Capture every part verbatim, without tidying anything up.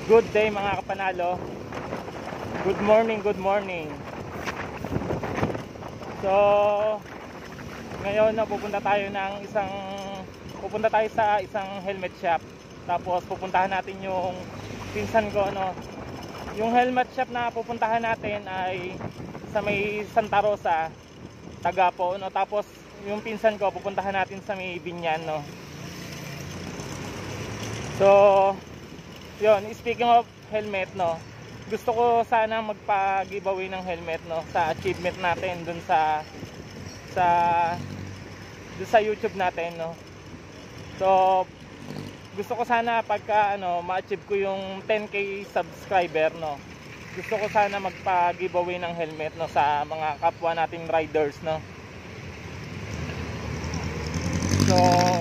Good day mga kapanalo. Good morning, good morning. So, ngayon na pupunta tayo ng isang pupunta tayo sa isang helmet shop. Tapos pupuntahan natin yung pinsan ko, no. Yung helmet shop na pupuntahan natin ay sa may Santa Rosa, Tagapo, no. Tapos yung pinsan ko pupuntahan natin sa may Binyan, no. So, yun, speaking of helmet, no, gusto ko sana magpa-giveaway ng helmet, no, sa achievement natin dun sa sa dun sa YouTube natin, no. So, gusto ko sana pagka ano, ma-achieve ko yung ten K subscriber, no. Gusto ko sana magpa-giveaway ng helmet, no, sa mga kapwa nating riders, no. So,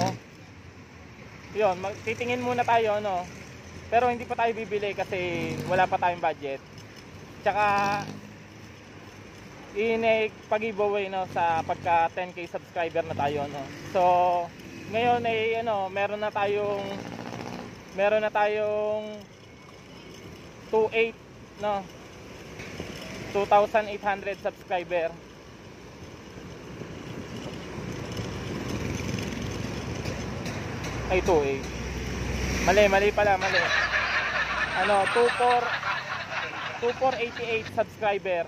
yun, titingin muna tayo, no. Pero hindi pa tayo bibili kasi wala pa tayong budget. Tsaka inig pag-giveaway, no, sa pagka ten K subscriber na tayo, no. So, ngayon ay ano, meron na tayong meron na tayong two thousand eight, no. two thousand eight hundred subscriber. Ay, two thousand eight. Mali, mali pala, mali. Ano, two thousand four hundred eighty-eight subscriber.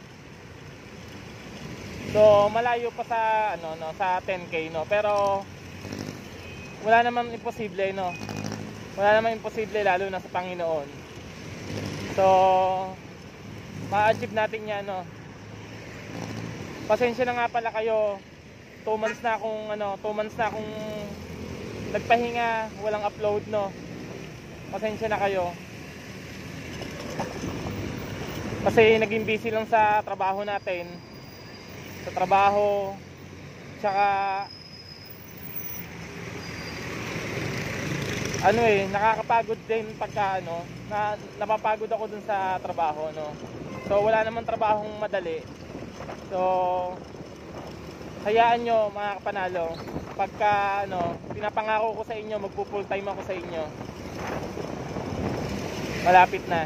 So, malayo pa sa ano, no, sa ten K, no. Pero wala naman imposible, no. Wala naman imposible lalo na sa Panginoon. So, ma-achieve natin 'yan, no. Pasensya na nga pala kayo. two months na akong ano, two months na akong nagpahinga, walang upload, no. Pasensya na kayo. Kasi naging busy lang sa trabaho natin. Sa trabaho, tsaka ano eh, nakakapagod din pagka ano, na, napapagod ako dun sa trabaho, no. So wala namang trabahong madali. So hayaan nyo mga kapanalo, pagka ano, pinapangako ko sa inyo, magpo full time ako sa inyo. Malapit na.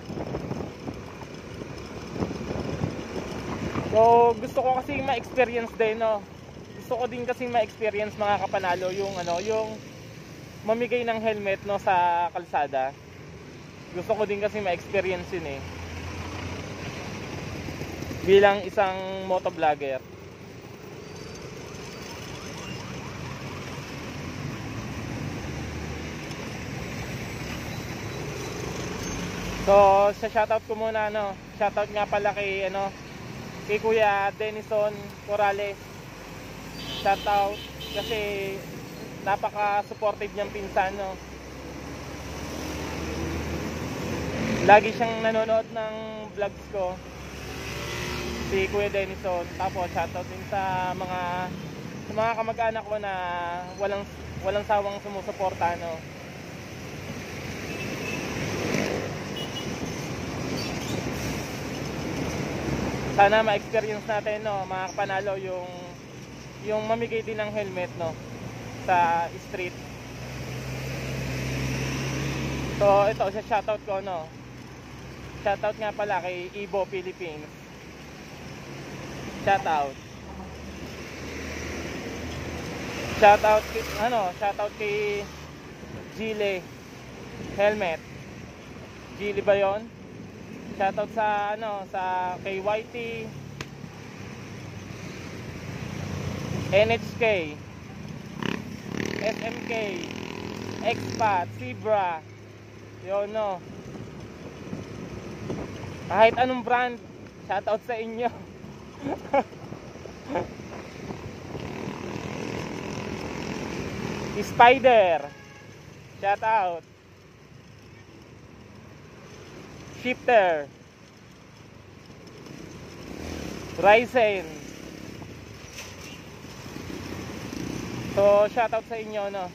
So gusto ko kasi ma-experience din, no. Gusto ko din kasi ma-experience mga kapanalo yung ano, yung mamigay ng helmet, no, sa kalsada. Gusto ko din kasi ma-experience yun eh. Bilang isang motovlogger. So, sa shoutout ko muna, no. Shoutout nga pala kay ano, kay Kuya Denison Corrales. Shoutout kasi napaka-supportive niyang pinsan, no. Lagi siyang nanonood ng vlogs ko. Si Kuya Denison. Tapos shoutout din sa mga sa mga kamag-anak ko na walang walang sawang sumusuporta, no. Sana ma-experience natin, no, mga kapanalo, yung yung mamigay din ng helmet, no, sa street. So ito, sa shoutout ko, no. Shoutout nga pala kay Ibo Philippines. Shoutout. Shoutout kay, ano, shoutout kay Gile Helmet. Gile ba 'yon? Shoutout sa ano, sa kay Y T, N H K, S M K, Expat, Zebra. Yun, no. Kahit anong brand, shoutout sa inyo. Spider, shoutout. Shifter, Ryzen. So shoutout sa inyo, no.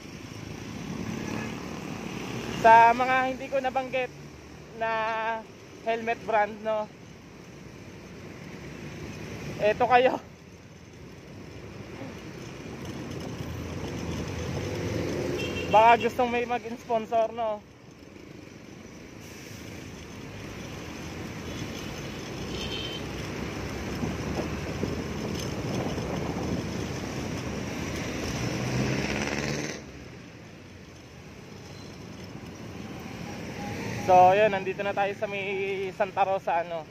Sa mga hindi ko nabanggit na helmet brand, no, eto kayo. Baka gustong may mag-sponsor, no. So ayun, nandito na tayo sa may Santa Rosa ano.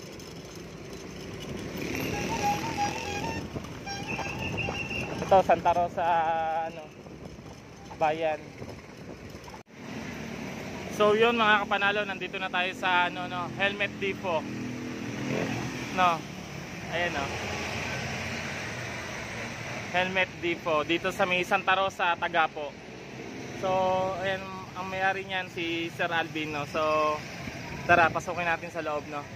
Ito Santa Rosa ano, bayan. So yun mga kapanalo, nandito na tayo sa ano no, Helmet Depot. No. Ayan no. Helmet Depot dito sa may Santa Rosa, Tagapo. So ayan, ang may-ari niyan si Sir Alvin no. So tara, pasukin natin sa loob no.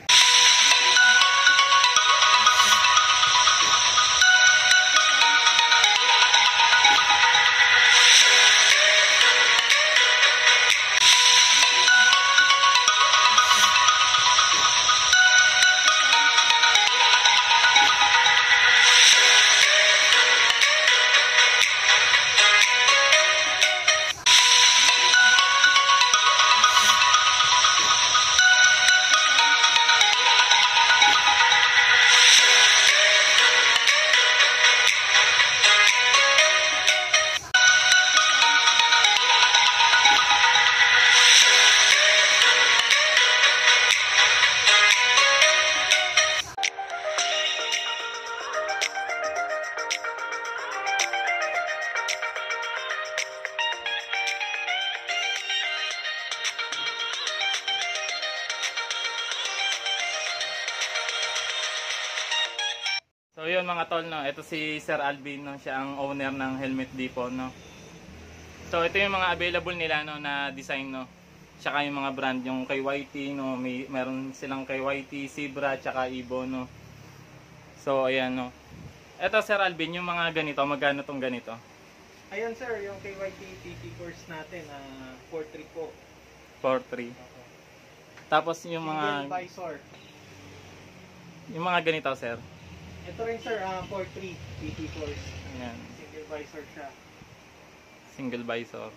So yun mga tol no, ito si Sir Alvin no, siya ang owner ng Helmet Depot no. So ito yung mga available nila no na design no. Tsaka yung mga brand, yung kay Y T no, may meron silang kay Y T, Zebra, tsaka Evo no. So ayan no. Ito Sir Alvin, yung mga ganito, magkano tong ganito? Ayan sir, yung kay Y T P P course natin, uh, four three po. four three. Okay. Tapos yung mga Single visor. yung mga ganito sir. Ito rin sir, uh, four three P P course. Ayan, Single visor siya. single visor.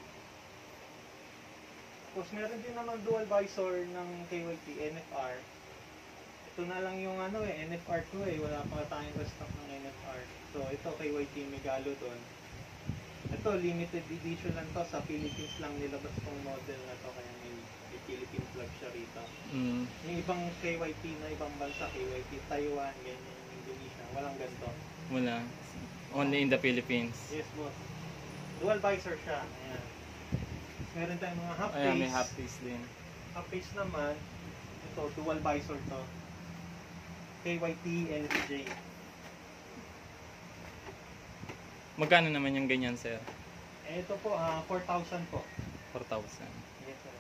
Tapos meron din naman dual visor ng K Y T N F R. Ito na lang yung ano eh, N F R two eh. Wala pa tayong restock ng N F R. So ito K Y T Megalodon. Ito limited edition lang to, sa Philippines lang nilabas tong model na to, kaya may, may Philippine flag siya rito. Mm. Yung ibang K Y T na ibang bansa, K Y T Taiwan, ganyan, Indonesia, walang ganito. Wala. Only in the Philippines. Yes boss. Dual visor siya. Ayan. Meron tayong mga half face. Ayan, may half face din. Half face naman, ito dual visor to. K Y T L C J. Magkano naman yung ganyan sir? Eh, ito po, uh, four thousand po. four thousand. Yes sir.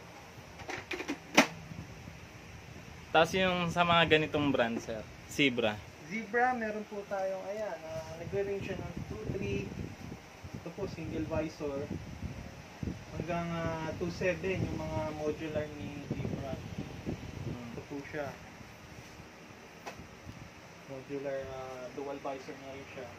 Tapos yung sa mga ganitong brand sir, Zebra. Zebra, meron po tayong, ayan, uh, nagre-range siya ng two three. Ito po, single visor. Hanggang uh, two seven yung mga modular ni Zebra. Ito po siya. Modular uh, dual visor na rin siya.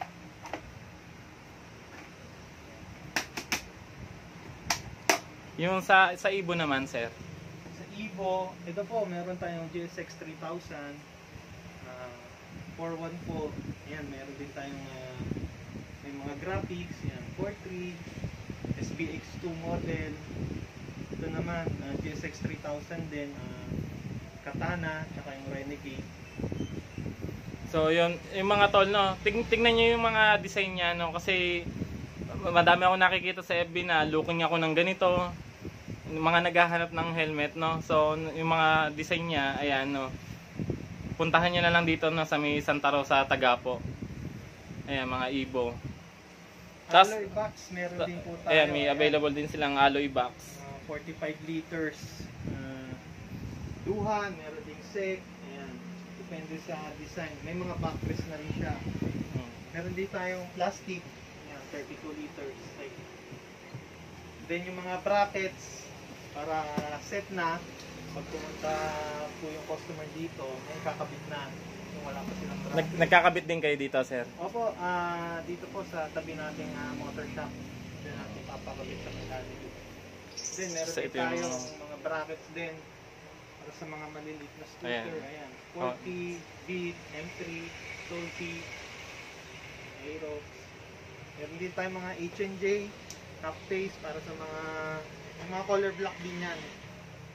Yung sa sa Evo naman sir. Sa Evo, ito po, meron tayong G S X three thousand. Uh, four one po. Ayan, meron din tayong uh, may mga graphics. Ayan, four three. S B X two model. Ito naman, uh, G S X three thousand din. Uh, Katana, tsaka yung Renegade. So yun, yung mga tol no, ting tingnan niyo yung mga design niya no, kasi madami ako nakikita sa F B na looking ako ng ganito. Yung mga naghahanap ng helmet no. So yung mga design niya, ayan no. Puntahan niyo na lang dito no sa may Santa Rosa, Tagapo. Ayan, mga Evo. Tas, alloy box, meron din po tayo. ayan, may available din silang alloy box. Uh, forty-five liters. Uh, duhan, meron ding sec. Ayan, depende sa design. May mga backrest na rin siya. Hmm. Meron din tayong plastic. Ayan, thirty-two liters. Like, then yung mga brackets para set na. Pag pumunta po yung customer dito, may kakabit na. Kung wala pa silang bracket. Nag nagkakabit din kayo dito, sir? Opo, uh, dito po sa tabi nating uh, motor shop. Dito natin papakabit sa mechanic. Then meron So, din ito yung tayo mga- mga brackets din para sa mga maliliit na scooter. Ayan. Ayan. forty, Beat, M three, Solti, Aerox. Meron din tayo mga H and J, top face para sa mga yung mga color block din yan.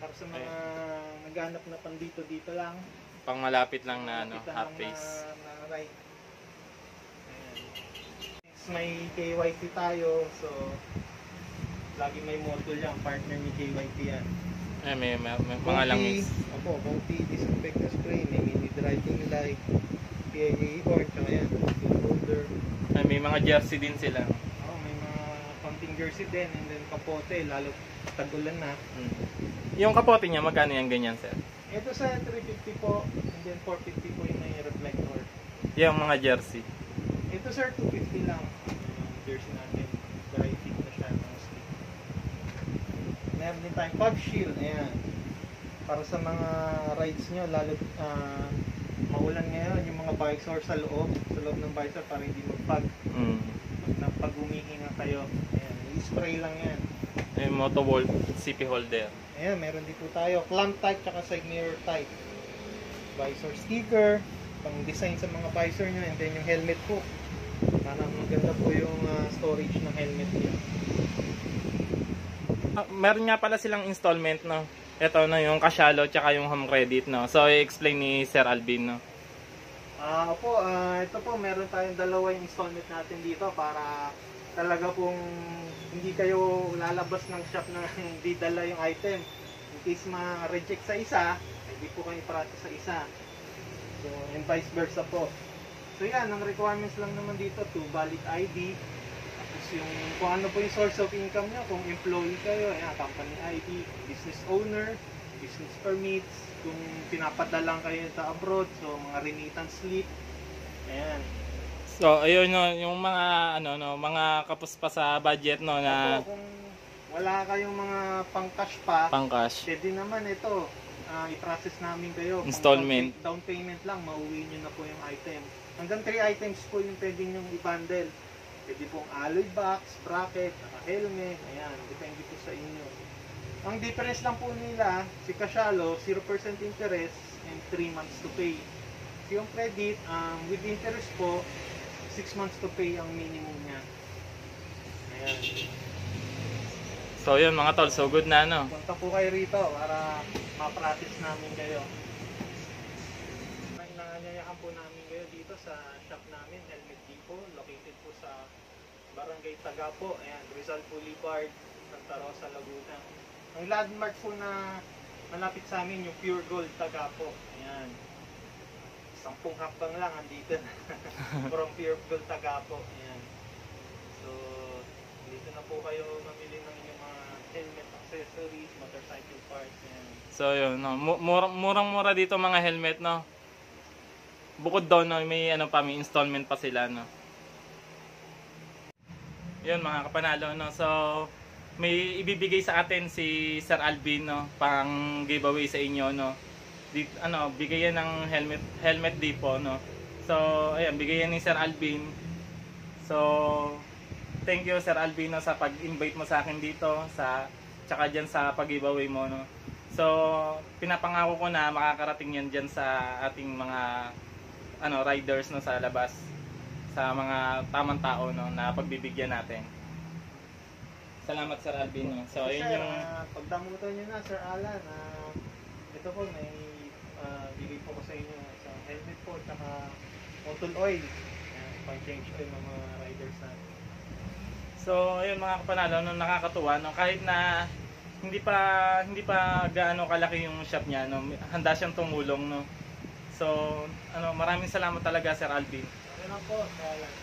Para sa mga naghanap na pang dito-dito lang. Pang malapit lang na ano, Malapit lang half na- face. Na, ride. Ayan. Next, may K Y T tayo. So, lagi may module yan. Partner ni K Y T yan. Eh, may, may, may mga langis. Opo, multi disinfectant spray. May mini driving light. P I A horn. Tsaka yan. Tool holder. Ay, may mga jersey din sila. Oh, may mga konting jersey din. And then kapote. Lalo tag-ulan na. Hmm. Yung kapote niya, magkano yung ganyan, sir? Ito sa three fifty po. And then four fifty po yung may reflector. Yung mga jersey. Ito sir, two fifty lang. Yung jersey natin. Dry fit na siya mostly. Meron din tayong pug shield. Ayan. Para sa mga rides nyo, lalo uh, maulan ngayon, yung mga bikesor sa loob, sa loob ng bikesor para hindi magpag. Mm. Pag, pag humihinga kayo. Ayan. I-spray lang yan. Yung Motowolf C P holder. Ayan, meron din po tayo. Clamp type tsaka side mirror type. Visor sticker. Pang design sa mga visor nyo. And then yung helmet po. Para maganda po yung uh, storage ng helmet nyo. Ah, meron nga pala silang installment, no? Ito na yung kasyalo tsaka yung home credit, no? So, i-explain ni Sir Alvin, no? Ah, uh, po, uh, ito po, meron tayong dalawang installment natin dito para talaga pong hindi kayo lalabas ng shop na hindi dala yung item. In case ma-reject sa isa, hindi po kayo practice sa isa. So, and vice versa po. So yan, ang requirements lang naman dito, two valid I D. Tapos yung kung ano po yung source of income nyo, kung employee kayo, ayan, company I D, business owner, business permits, kung pinapadalang kayo sa abroad, so mga remittance slip. Ayan. So, ayun, no, yung mga, ano, no, mga kapos pa sa budget, no, na Opo, kung wala kayong mga pang-cash pa, pang-cash. pwede naman ito, uh, i-process namin kayo. Kung Installment. Down, down payment lang, mauwi nyo na po yung item. Hanggang three items po yung pwede nyo i-bundle. Pwede pong alloy box, bracket, helmet, ayan, depende po sa inyo. Ang difference lang po nila, si Kasyalo, zero percent interest and three months to pay. So yung credit, um, with interest po, six months to pay ang minimum niya. Ayan. So, yun, mga tol. So, good na, no? Punta po kayo rito para ma-practice namin kayo. Nanganyayahan po namin kayo dito sa shop namin, Helmet Depot, located po sa Barangay Tagapo, ayan, Rizal Boulevard, Santa Rosa, Laguna. Ang landmark po na malapit sa amin yung Pure Gold Tagapo. Ayan. Sampung hakbang lang andito na. From Pure Gold Tagapo. Ayan. So, dito na po kayo mamili ng inyong mga helmet accessories, motorcycle parts. Ayan. So, yun, no? Murang, murang-mura dito mga helmet, no? Bukod doon, no, may ano pa, may installment pa sila, no? Yun, mga kapanalo, no? So, may ibibigay sa atin si Sir Alvin, no? Pang giveaway sa inyo, no? Di, ano, bigayan ng helmet helmet depot, no? So, ayan, bigayan ni Sir Alvin. So, thank you Sir Alvin, no, sa pag-invite mo sa akin dito, sa tsaka diyan sa pag-giveaway mo, no. So, pinapangako ko na makakarating yan diyan sa ating mga ano, riders, no, sa labas, sa mga tamang tao, no, na pagbibigyan natin. Salamat Sir Alvin, no. So, So, ayun sir, yung uh, pagdamutan nyo na, Sir Alan, uh, ito po, may uh, bigay po ko sa inyo isang helmet po, tsaka motor oil. Ayan, pang-change oil ng mga riders natin. So, ayun mga kapanalo, no, nakakatuwa, no, kahit na hindi pa hindi pa gaano kalaki yung shop niya, no, handa siyang tumulong, no. So, ano, maraming salamat talaga Sir Alvin. Okay lang po, Sir Alan.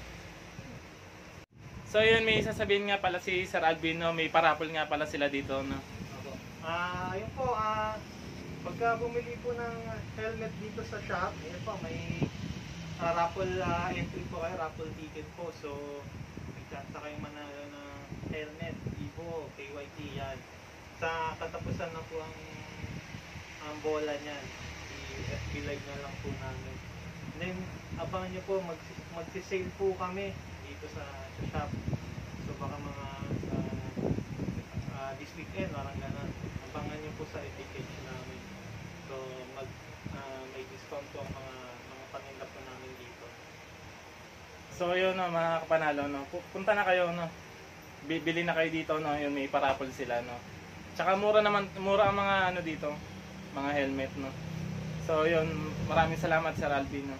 So, yun, may sasabihin nga pala si Sir Alvin, no, may parapol nga pala sila dito, no. Ah, uh, yun po, ah, uh, pagka bumili po ng helmet dito sa shop, yun po, may uh, raffle uh, entry po kayo, raffle ticket po. So, may chance kayong manalo ng helmet, Vivo, K Y T yan. Sa katapusan na po ang, ang bola niyan. I-F B live na lang po namin. And then, abangan nyo po, mag, magsisale po kami dito sa, sa shop. So, baka mga sa uh, this weekend, parang ganun. Abangan nyo po sa page namin. So, mag, uh, may discount po ang mga, mga paninda po namin dito. So, yun, no, mga kapanalo, no, punta na kayo, no. Bibili na kayo dito, no, yun, may parapol sila, no. Tsaka mura naman, mura ang mga ano dito, mga helmet, no. So yun, maraming salamat Sir Alvin, no.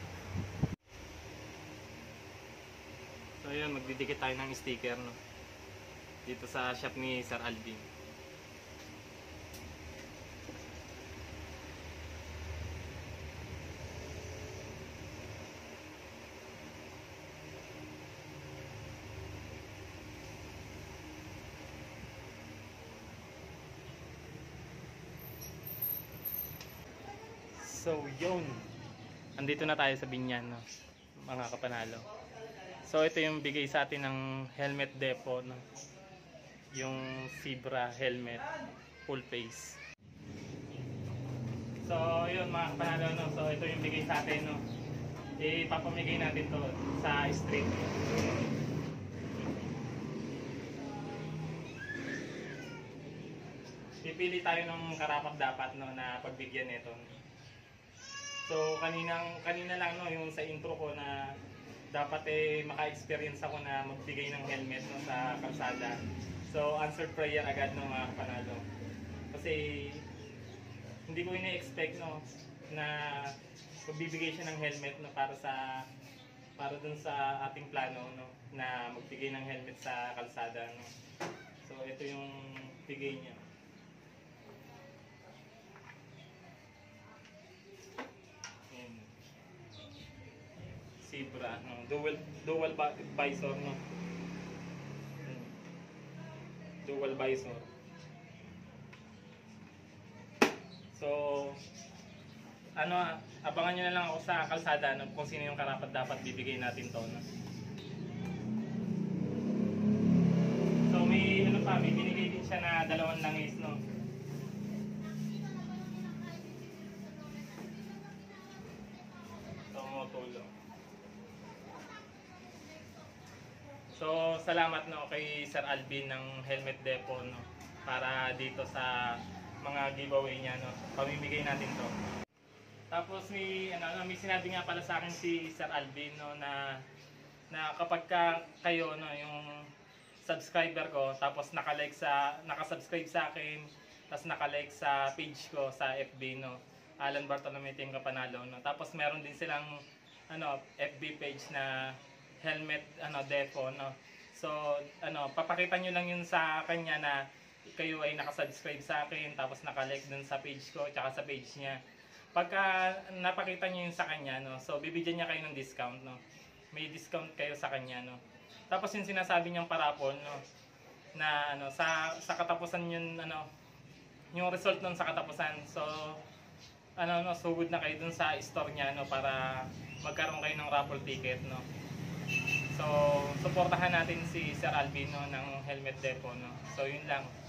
So yun, magdidikit tayo ng sticker, no, dito sa shop ni Sir Alvin. So yun, andito na tayo sa Binyan, no, mga kapanalo. So ito yung bigay sa atin ng helmet depot, no, yung Zebra helmet full face. So yun mga kapanalo, no, so ito yung bigay sa atin, no, ipapamigay natin to sa street. Pipili tayo ng karapat dapat, no, na pagbigyan nito. So kaninang kanina lang, no, yung sa intro ko na dapat eh maka-experience ako na magbigay ng helmet, no, sa kalsada. So answered prayer agad, no, mga kapanalo. Kasi hindi ko ina-expect, no, na magbibigay siya ng helmet, no, para sa para dun sa ating plano, no, na magbigay ng helmet sa kalsada, no. So ito yung bigay niya. Zebra, no, dual dual visor, no. Dual visor. So ano, abangan niyo na lang ako sa kalsada, no, kung sino yung karapat dapat bibigay natin to, no. So may ano pa, may binigay din siya na dalawang langis, no. So motulo. So salamat, no, kay Sir Alvin ng Helmet Depot, no, para dito sa mga giveaway niya, no. Pamimigay natin to. Tapos may ano, may sinabi nga pala sa akin si Sir Alvin, no, na na kapag ka kayo, no, yung subscriber ko, tapos naka-like sa naka-subscribe sa akin, tapos naka-like sa page ko sa F B, no, Alan Bartolome Team Kapanalo, no. Tapos meron din silang ano F B page na Helmet ano Depot, no. So ano, papakita nyo lang yun sa kanya na kayo ay nakasubscribe sa akin, tapos naka-like dun sa page ko tsaka sa page niya. Pagka napakita nyo yun sa kanya, no, so bibigyan niya kayo ng discount, no. May discount kayo sa kanya, no. Tapos yung sinasabi niyang parapon, no, na ano sa sa katapusan yun, ano, yung result nun sa katapusan. So ano, no, sugod na kayo dun sa store niya, no, para magkaroon kayo ng raffle ticket, no. So, suportahan natin si Sir Alvin, no, ng Helmet Depot, no. So, yun lang.